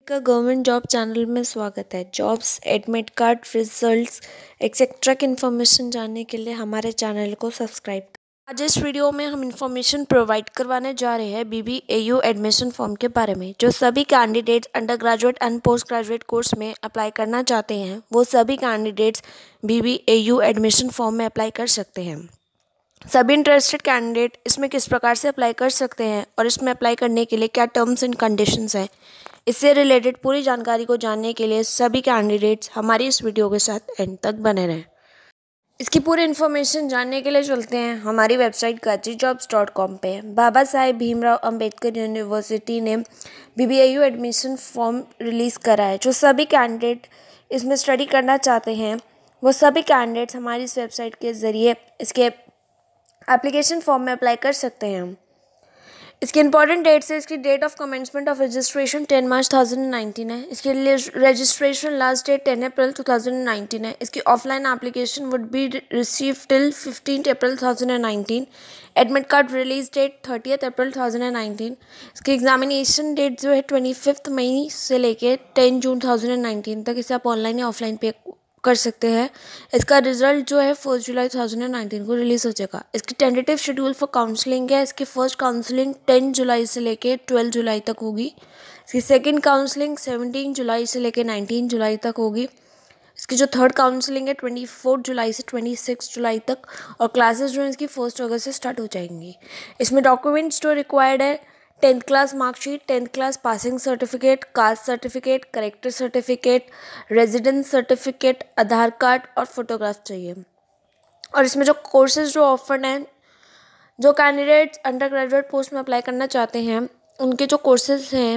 का government job channel में स्वागत है। Jobs, admit card, results etcetera की इन्फॉर्मेशन जानने के लिए हमारे चैनल को सब्सक्राइब करें। आज इस वीडियो में हम इन्फॉर्मेशन प्रोवाइड करवाने जा रहे हैं BBAU एडमिशन फॉर्म के बारे में। जो सभी candidates under graduate and post graduate course में अप्लाई करना चाहते हैं वो सभी कैंडिडेट्स BBAU एडमिशन फॉर्म में अप्लाई कर सकते हैं। सभी इंटरेस्टेड कैंडिडेट इसमें किस प्रकार से अप्लाई कर सकते हैं और इसमें अप्लाई करने के लिए क्या टर्म्स एंड कंडीशंस हैं, इससे रिलेटेड पूरी जानकारी को जानने के लिए सभी कैंडिडेट्स हमारी इस वीडियो के साथ एंड तक बने रहें। इसकी पूरी इन्फॉर्मेशन जानने के लिए चलते हैं हमारी वेबसाइट gajijobs.com पे। बाबा साहेब भीमराव अंबेडकर यूनिवर्सिटी ने BBAU एडमिशन फॉर्म रिलीज़ करा है। जो सभी कैंडिडेट इसमें स्टडी करना चाहते हैं वो सभी कैंडिडेट्स हमारी इस वेबसाइट के ज़रिए इसके एप्लीकेशन फॉर्म में अप्लाई कर सकते हैं। इसकी इंपॉर्टेंट डेट्स है। इसकी date of commencement of registration 10 March 2019 है। इसके लिए रजिस्ट्रेशन लास्ट डेट 10 अप्रैल 2019 है। इसकी offline application would be receive till 15 April 2019। Admit card release date 30 April 2019। इसकी एग्जामिनेशन डेट जो है 25 मई से लेके 10 जून 2019 तक इसे आप ऑनलाइन या ऑफलाइन पे कर सकते हैं। इसका रिजल्ट जो है 1 जुलाई 2019 को रिलीज़ हो जाएगा। इसकी टेंटेटिव शेड्यूल फॉर काउंसलिंग है। इसकी फर्स्ट काउंसलिंग 10 जुलाई से लेके 12 जुलाई तक होगी। इसकी सेकंड काउंसलिंग 17 जुलाई से लेके 19 जुलाई तक होगी। इसकी जो थर्ड काउंसलिंग है 24 जुलाई से 26 जुलाई तक, और क्लासेस जो है इसकी 1 अगस्त से स्टार्ट हो जाएंगी। इसमें डॉक्यूमेंट्स जो रिक्वायर्ड है 10th class marksheet, 10th class passing certificate, caste certificate, character certificate, residence certificate, Aadhaar card और फोटोग्राफ चाहिए। और इसमें जो कोर्सेज जो ऑफर्ड हैं, जो कैंडिडेट्स अंडर ग्रेजुएट पोस्ट में अप्लाई करना चाहते हैं उनके जो कोर्सेज हैं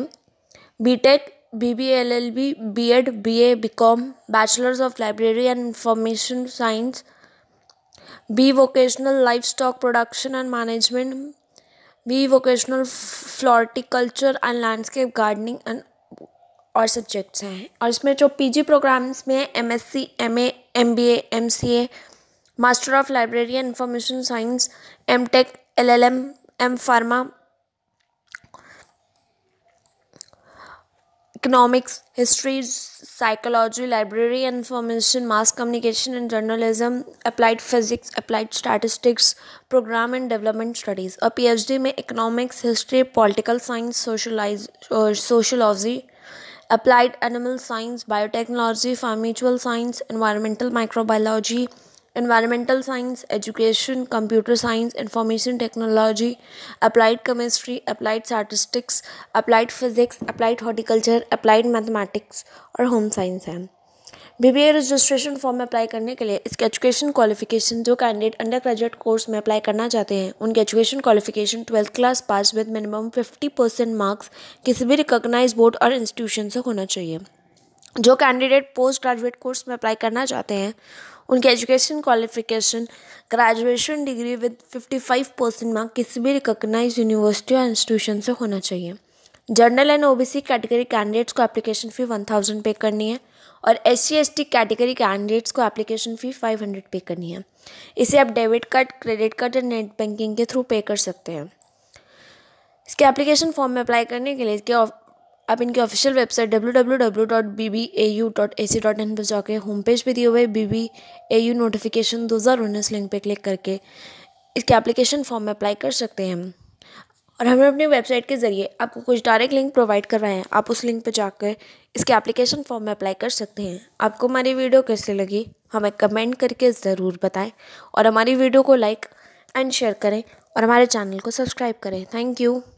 BTech, BBA, LLB, B.Ed, BA, BCom, bachelors of library and information science, B vocational livestock production and management, B vocational floriculture and landscape gardening and और subjects हैं। और इसमें जो PG प्रोग्राम्स में MSc, MA, MBA, MCA, master of library and information science, MTech, LLM, M pharma, economics, history, psychology, library and information, mass communication and journalism, applied physics, applied statistics, programme and development studies, और PhD में economics, history, political science, sociology, applied animal science, biotechnology, pharmaceutical science, environmental microbiology, environmental science, education, computer science, information technology, applied chemistry, applied statistics, applied physics, applied horticulture, applied mathematics और home science है। BBA registration form में apply करने के लिए इसके education qualification, जो candidate under graduate course में apply करना चाहते हैं उनकी education qualification 12th class pass with minimum 50% marks किसी भी रिकॉग्नाइज बोर्ड और इंस्टीट्यूशन से होना चाहिए। जो कैंडिडेट पोस्ट ग्रेजुएट कोर्स में अप्लाई करना चाहते हैं उनकी education qualification graduation degree with 55% mark किसी भी रिकॉग्नाइज यूनिवर्सिटी और इंस्टीट्यूशन से होना चाहिए। General and OBC category candidates को एप्लीकेशन फ़ी 1000 पे करनी है, और SC/ST कैटेगरी कैंडिडेट्स को एप्लीकेशन फ़ी 500 पे करनी है। इसे आप डेबिट कार्ड, क्रेडिट कार्ड या नेट बैंकिंग के थ्रू पे कर सकते हैं। इसके एप्लीकेशन फॉर्म में अप्लाई करने के लिए आप इनकी ऑफिशियल वेबसाइट www.bbau.ac.in पर जाकर होम पेज पे दिए हुए BBAU नोटिफिकेशन 2019 लिंक पे क्लिक करके इसके एप्लीकेशन फॉर्म में अप्लाई कर सकते हैं। और हमने अपनी वेबसाइट के ज़रिए आपको कुछ डायरेक्ट लिंक प्रोवाइड करवाए हैं, आप उस लिंक पे जाकर इसके एप्लीकेशन फॉर्म में अप्लाई कर सकते हैं। आपको हमारी वीडियो कैसी लगी हमें कमेंट करके ज़रूर बताएं, और हमारी वीडियो को लाइक एंड शेयर करें और हमारे चैनल को सब्सक्राइब करें। Thank you.